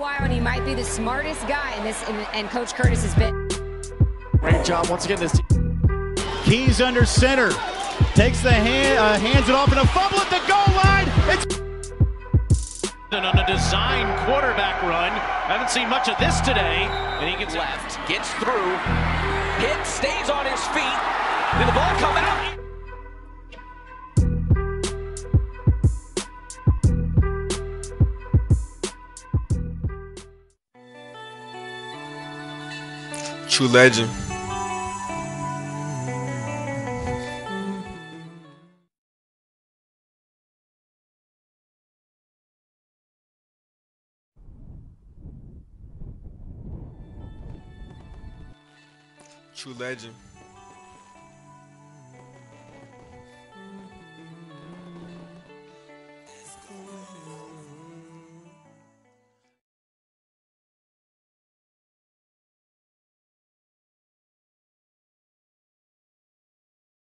while, and he might be the smartest guy in this. And Coach Curtis has been. Great job once again. This team. Keys under center, takes the hands it off in a fumble at the goal line. It's on a design quarterback run. Haven't seen much of this today. And he gets left, gets through, hit, stays on his feet. Did the ball come out? True legend. True legend.